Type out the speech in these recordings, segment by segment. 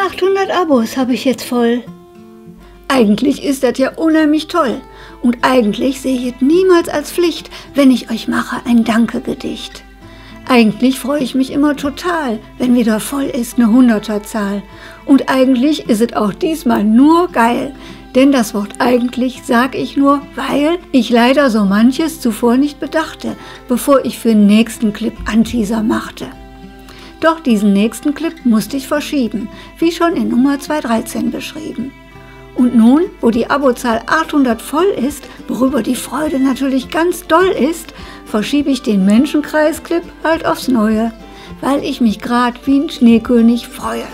800 Abos habe ich jetzt voll. Eigentlich ist das ja unheimlich toll. Und eigentlich sehe ich es niemals als Pflicht, wenn ich euch mache ein Danke-Gedicht. Eigentlich freue ich mich immer total, wenn wieder voll ist eine Hunderterzahl. Und eigentlich ist es auch diesmal nur geil. Denn das Wort eigentlich sag ich nur, weil ich leider so manches zuvor nicht bedachte, bevor ich für den nächsten Clip Anteaser machte. Doch diesen nächsten Clip musste ich verschieben, wie schon in Nummer 213 beschrieben. Und nun, wo die Abozahl 800 voll ist, worüber die Freude natürlich ganz doll ist, verschiebe ich den Menschenkreis-Clip halt aufs Neue, weil ich mich gerade wie ein Schneekönig freue.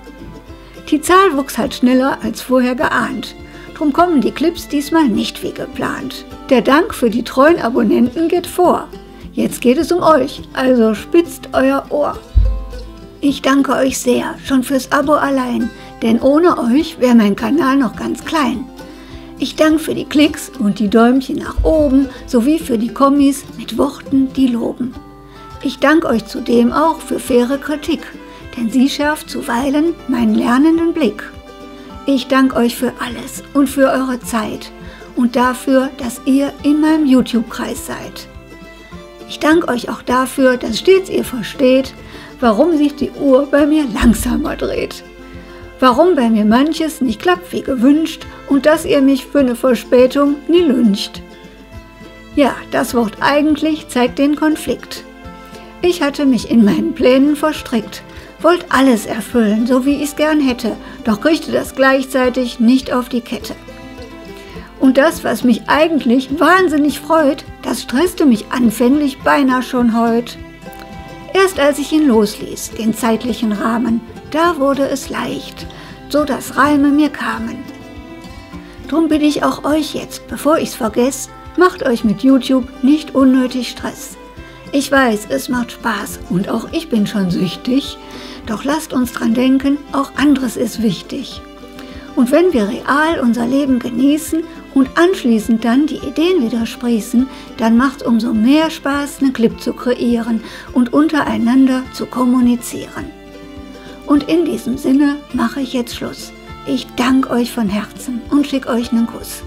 Die Zahl wuchs halt schneller als vorher geahnt. Drum kommen die Clips diesmal nicht wie geplant. Der Dank für die treuen Abonnenten geht vor. Jetzt geht es um euch, also spitzt euer Ohr. Ich danke euch sehr, schon fürs Abo allein, denn ohne euch wäre mein Kanal noch ganz klein. Ich danke für die Klicks und die Däumchen nach oben, sowie für die Kommis mit Worten, die loben. Ich danke euch zudem auch für faire Kritik, denn sie schärft zuweilen meinen lernenden Blick. Ich danke euch für alles und für eure Zeit und dafür, dass ihr in meinem YouTube-Kreis seid. Ich danke euch auch dafür, dass stets ihr versteht, warum sich die Uhr bei mir langsamer dreht. Warum bei mir manches nicht klappt wie gewünscht und dass ihr mich für eine Verspätung nie lyncht. Ja, das Wort eigentlich zeigt den Konflikt. Ich hatte mich in meinen Plänen verstrickt, wollte alles erfüllen, so wie ich es gern hätte, doch kriegte das gleichzeitig nicht auf die Kette. Und das, was mich eigentlich wahnsinnig freut, das stresste mich anfänglich beinahe schon heut. Erst als ich ihn losließ, den zeitlichen Rahmen, da wurde es leicht, so dass Reime mir kamen. Drum bitte ich auch euch jetzt, bevor ich's vergesse, macht euch mit YouTube nicht unnötig Stress. Ich weiß, es macht Spaß und auch ich bin schon süchtig, doch lasst uns dran denken, auch anderes ist wichtig. Und wenn wir real unser Leben genießen und anschließend dann die Ideen wieder sprießen, dann macht's umso mehr Spaß, einen Clip zu kreieren und untereinander zu kommunizieren. Und in diesem Sinne mache ich jetzt Schluss. Ich danke euch von Herzen und schicke euch einen Kuss.